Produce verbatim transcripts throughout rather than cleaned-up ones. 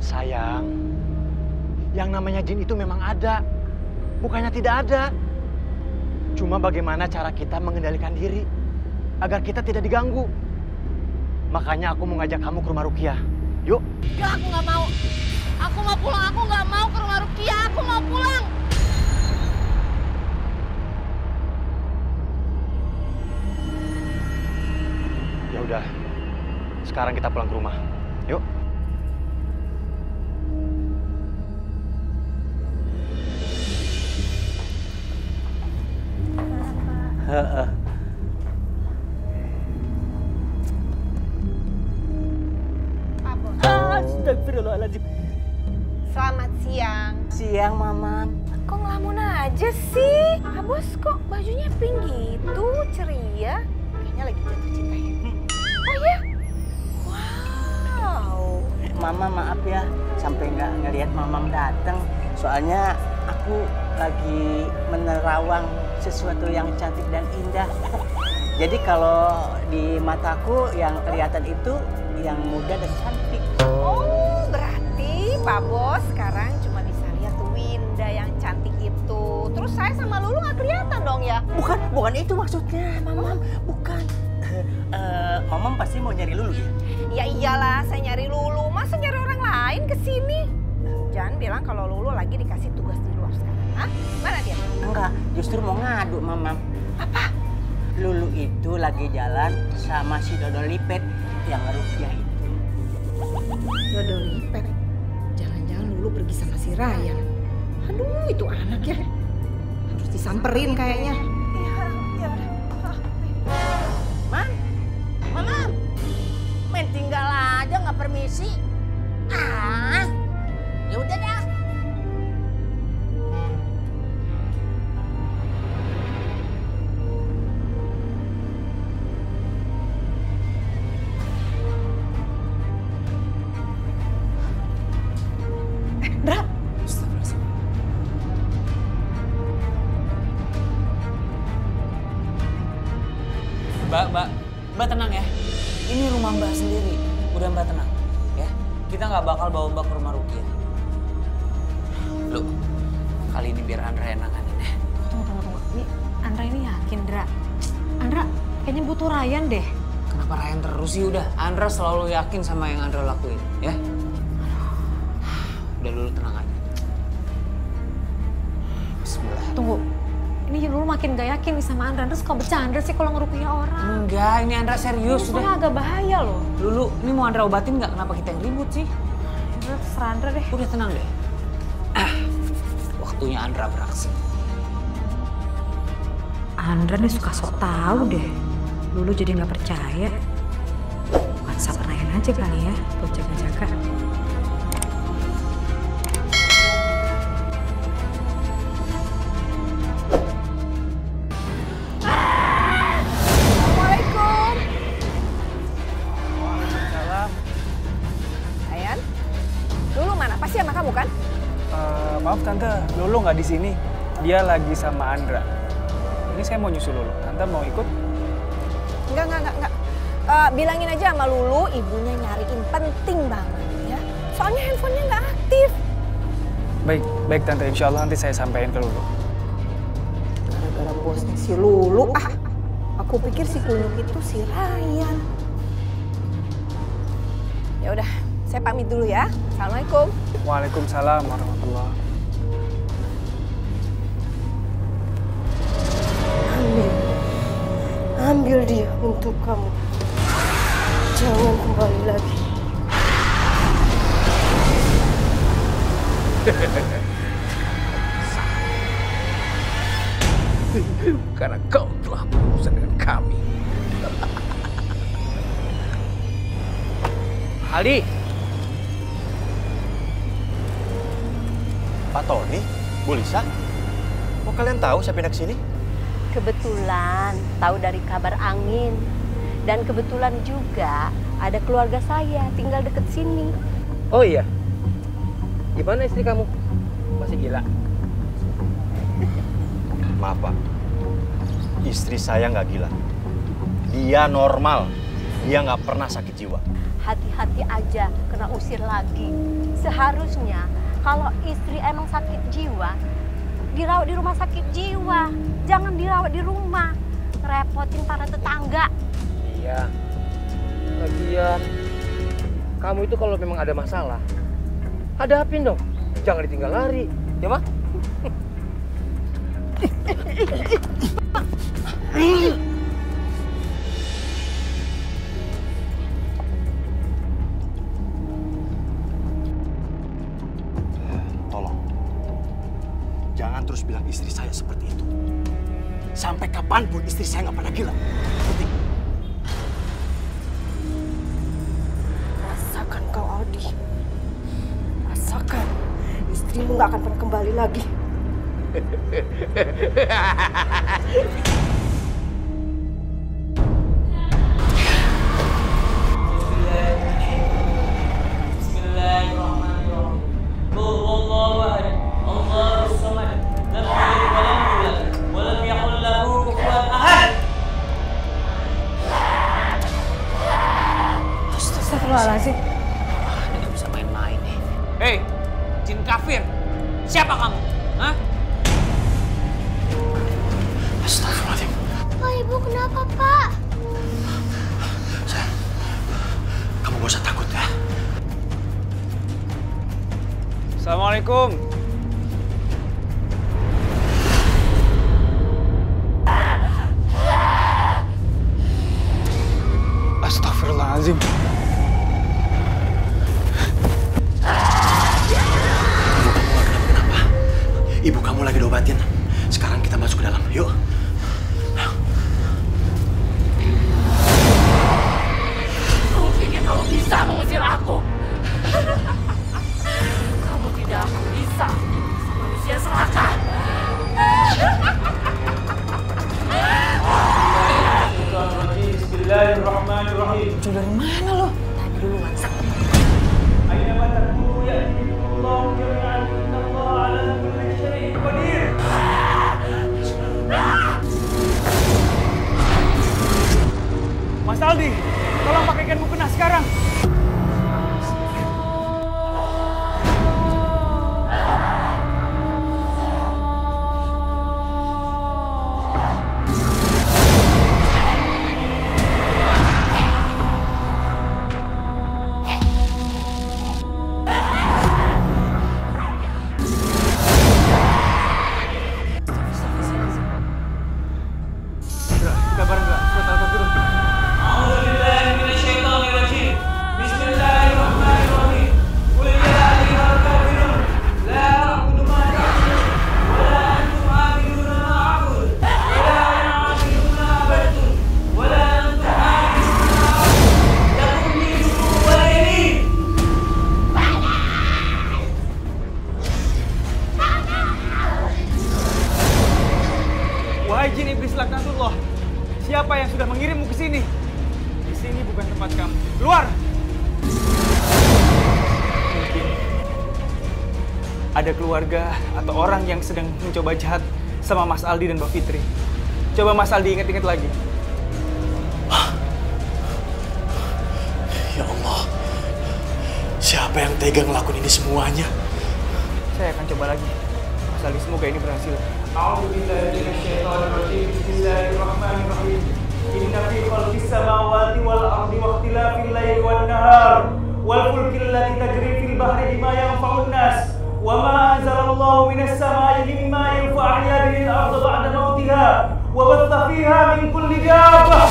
Sayang, yang namanya jin itu memang ada. Bukannya tidak ada. Cuma bagaimana cara kita mengendalikan diri agar kita tidak diganggu. Makanya aku mau ngajak kamu ke rumah Rukiah. Yuk. Enggak, aku nggak mau. Aku mau pulang, aku nggak mau ke rumah Rukiah. Aku mau pulang. Ya udah, sekarang kita pulang ke rumah. Yuk. Heeh. Pak Bos. Astagfirullahaladzim. Selamat siang. Siang, Mamam. Kok ngelamun aja sih? Pak Bos kok bajunya pink gitu, ceria. Kayaknya lagi jatuh cinta ya. Oh iya? Wow. Mama maaf ya, sampai nggak ngelihat Mamam datang. Soalnya aku lagi menerawang sesuatu yang cantik dan indah. Jadi kalau di mataku yang kelihatan itu yang muda dan cantik. Oh, berarti Pak Bos sekarang cuma bisa lihat Winda yang cantik itu. Terus saya sama Lulu nggak kelihatan dong ya? Bukan, bukan itu maksudnya, Mamam. Bukan. Uh, Mamam pasti mau nyari Lulu ya? Ya iyalah, saya nyari Lulu. Masa nyari orang lain ke sini? Jangan bilang kalau Lulu lagi dikasih tugas di luar sekarang. Hah? Mana dia? Enggak, justru mau ngadu, Mamam. Apa? Lulu itu lagi jalan sama si Dodo Lipet yang Rukiah itu. Dodo Lipet? Jangan-jangan Lulu pergi sama si Ryan. Aduh, itu anak ya. Harus disamperin kayaknya. Iya, iya udah. Man, Mamam, main tinggal aja nggak permisi. Ah, ya udah dah. Dra. Mbak, Mbak, Mbak tenang ya. Ini rumah Mbak sendiri. Udah Mbak tenang, ya. Kita nggak bakal bawa Mbak ke rumah Rukiah. Lu, kali ini biar Andra yang nanganin ya. Tunggu, tunggu, tunggu. Ini Andra ini yakin, Dra. Andra kayaknya butuh Ryan deh. Kenapa Ryan terus sih? Udah, Andra selalu yakin sama yang Andra lakuin, ya. Udah, Lulu tenang aja. Bismillah. Tunggu, ini Lulu makin gak yakin nih sama Andra. Andra suka bercanda sih kalau ngerukiah orang. Enggak, ini Andra serius. Ini soalnya agak bahaya loh. Lulu, ini mau Andra obatin nggak? Kenapa kita yang ribut sih? Udah terserah Andra deh. Udah tenang deh. Ah, waktunya Andra beraksi. Andra nih suka sok tahu deh. Lulu jadi nggak percaya. WhatsApp Ryan aja kali ya, buat jaga-jaga. Assalamualaikum. Waalaikumsalam. Ryan, Lulu mana? Pasti sama kamu kan? Uh, maaf Tante, Lulu nggak di sini. Dia lagi sama Andra. Ini saya mau nyusul Lulu. Tante mau ikut? Enggak, enggak, enggak, enggak. Uh, bilangin aja sama Lulu, ibunya nyariin penting banget ya. Soalnya handphonenya nggak aktif. Baik, baik Tante. Insya Allah nanti saya sampaikan ke Lulu. Gara-gara bosnya si Lulu, ah. Aku pikir si kunyuk itu si Ryan. Ya udah, saya pamit dulu ya. Assalamualaikum. Waalaikumsalam warahmatullahi. Ambil, ambil dia untuk kamu. Jangan kembali lagi. Karena kau telah berurusan dengan kami. Aldi. Pak Tony, Bu Lisa. Kok kalian tahu saya pindah ke sini? Kebetulan tahu dari kabar angin. Dan kebetulan juga ada keluarga saya tinggal deket sini. Oh iya? Gimana istri kamu? Masih gila? Maaf Pak, istri saya nggak gila. Dia normal, dia nggak pernah sakit jiwa. hati-hati aja kena usir lagi. Seharusnya kalau istri emang sakit jiwa, dirawat di rumah sakit jiwa. Jangan dirawat di rumah, ngerepotin para tetangga. Iya. Lagian, kamu itu kalau memang ada masalah, hadapin dong. Jangan ditinggal lari, ya mah? Tolong, jangan terus bilang istri saya seperti itu. Sampai kapanpun istri saya nggak pernah gila. Penting. Rasakan kau, Aldi. Rasakan. Istrimu nggak akan pernah kembali lagi. Bismillahirrahmanirrahim. Qul huwallahu ahad, Allahus samad, lam yalid wa lam yulad, wa lam yakul lahu kufuwan ahad. Astagfirullahaladzim. Ini nggak bisa main-main nih. Hei, jin kafir. Siapa kamu? Hah? Astagfirullahaladzim. Pak, Ibu kenapa, Pak? Sayang, kamu gak usah takut ya. Assalamualaikum. Astagfirullahaladzim. Ibu kamu lagi diobatin. Sekarang kita masuk ke dalam, yuk. Kamu pikir kamu bisa mengusir aku? Kamu tidak akan bisa, manusia serakah. Bismillahirrahmanirrahim. Muncul dari mana lo? Tanya dulu WhatsApp. Aina mataku ya Allah jami'an innallaha ala kulli syai'in qadir. Mas Aldi, tolong pakaikan mukena sekarang. Kabar enggak? Surat Al-Kafirun. A'udzubillahi minasyaitonirrajim. Bismillahirrahmanirrahim. Qul ya ayyuhal kafirun la a'budu ma ta'budun wa la antum 'abiduna ma a'budu wa la ana 'abidun ma 'abadtum wa la antum 'abiduna ma a'budu lakum dinukum waliya din. Wahai jin iblis laknatullah, siapa yang sudah mengirimmu ke sini? Di sini bukan tempat kamu. Keluar! Mungkin ada keluarga atau orang yang sedang mencoba jahat sama Mas Aldi dan Mbak Fitri. Coba Mas Aldi ingat-ingat lagi. Ya Allah, siapa yang tega ngelakuin ini semuanya? Saya akan coba lagi. Mas Aldi, semoga ini berhasil. A'udzubillahi minasyaitonirrajim. Bismillahirrahmanirrahim. Inna fi khalqis samawati wal ardi wa ikhtilafil laili wan nahar wal fulki allati tajri fil bahri bima yanfa'un nas wa ma anzalallahu minas samai mimma yanfa'u bihi al-ardha ba'da mautiha wa batha fiha min kulli dabbah.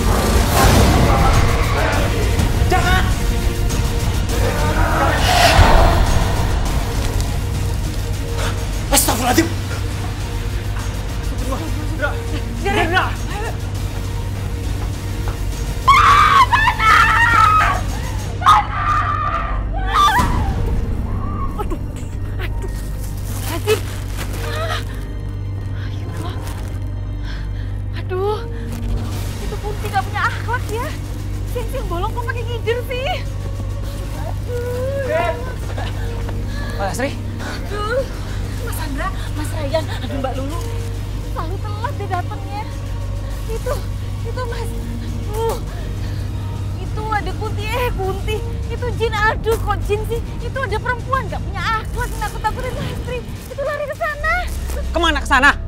Jangan! Astagfirullahaladzim. Gerindra! Aduh, aduh, Lazim. Aduh, itu Putri gak punya akhlak ya. Siang-siang bolong kok pakai ngider sih. Aduh. Pak Lasri? Aduh, Mas Andra, Mas Ryan, aduh Mbak Lulu. Selalu telat deh datangnya. Itu, itu Mas. Uh, itu Itu ada Kunti, eh Kunti. Itu jin, aduh kok jin sih? Itu ada perempuan gak punya akhlak, nakut-nakutin Lastri. Itu lari ke sana. Kemana ke sana?